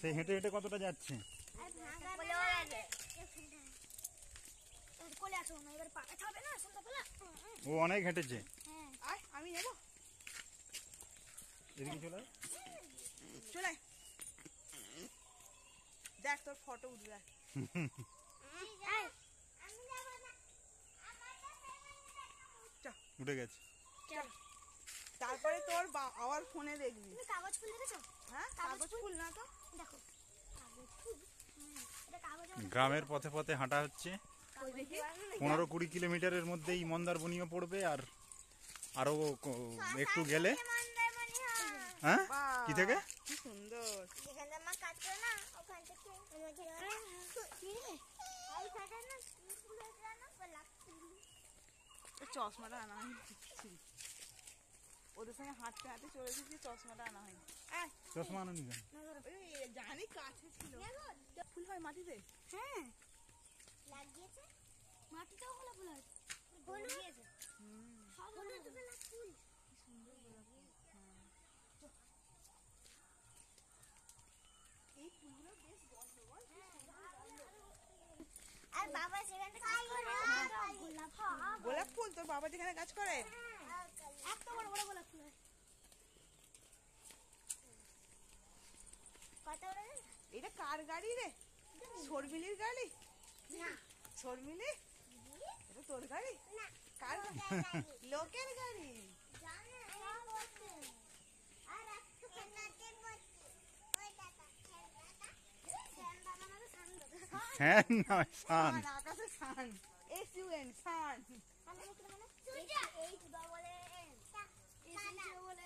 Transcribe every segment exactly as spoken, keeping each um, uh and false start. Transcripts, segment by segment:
সে হেঁটে হেঁটে কতটা যাচ্ছে? ও অনেক হেঁটেছে। আমি নেব, এদিকে চলে চলে দেখ তোর ফটো উঠবে। উঠে গেছে। তারপরে তোর আবার ফোনে দেখবি। কাগজ ফুল দেখেছো? হ্যাঁ কাগজ ফুল না তো দেখো গ্রামের পথে পথে হাঁটা হচ্ছে। পনেরো কুড়ি কিলোমিটারের মধ্যেই মন্দারমণিও পড়বে, আর আরো একটু গেলে হ্যাঁ কি থেকে কি সুন্দর চশমাটা আনা হয়নি, ওদের সঙ্গে হাঁটতে হাঁটতে চলে এসেছি, চশমাটা আনা হয়নি। চশমা আনো নি? জানি কাছে ছিল। ফুল হয় মাটিতে? হ্যাঁ লাগিয়েছে, মাটিতেও গোলাপ ফুল আছে। লাগিয়েছে হুম সব গোলাপ ফুল, কি সুন্দর গোলাপ ফুল। এই ফুলগুলো বেশ গন্ধ বল। আর বাবা সেখানে কাজ করে গোলাপ ফুল। গোলাপ ফুল তোর বাবা যেখানে কাজ করে এত বড় বড় গোলাপ ফুল। কত বড়? এটা কার গাড়ি রে? শর্মিলির গাড়ি? না শর্মিলি, এটা তোর গাড়ি না, কার গাড়ি? লোকের গাড়ি। জানে না বলতে আর একটু পেনাতে বলতে ওই দাদা সান দাদা না সান দাদা হ্যাঁ না শান, আকাশে sun, S U N sun. আমি কি বলে এই সুদা বলে এই সুদা বলে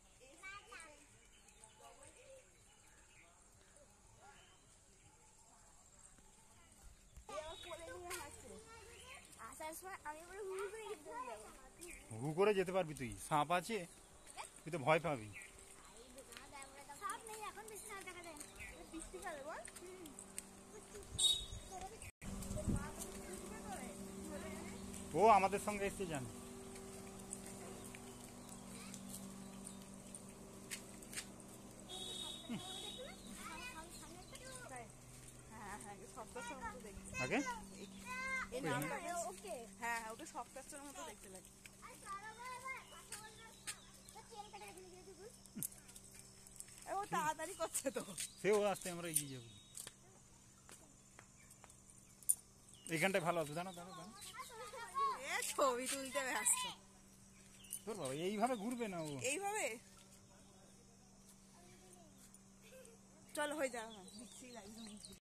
আসার সময় আমি বলে হু করে যেতে যাবো। হু করে যেতে পারবি তুই? সাপ আছে, তুই তো ভয় পাবি। সাপ নেই এখন, বেশি সাপ দেখা যায়। বৃষ্টি কালে বল। ও আমাদের সঙ্গে এসছে জানো। হ্যাঁ হ্যাঁ সপ্তাহের মতো দেখতে আগে এই নামটা ওকে। হ্যাঁ হ্যাঁ ওকে সপ্তাহের মতো দেখতে লাগে। ও তাড়াতাড়ি করছে তো, সেও আসতে আমরা এগিয়ে যাবো। এইখানটায় ভালো আছে, জানো জানো জানো এ ছবি তুলতে ব্যস্ত। তোর বাবা এইভাবে ঘুরবে না ও? এইভাবে চল হয়ে যাবে, দেখছি লাগবে।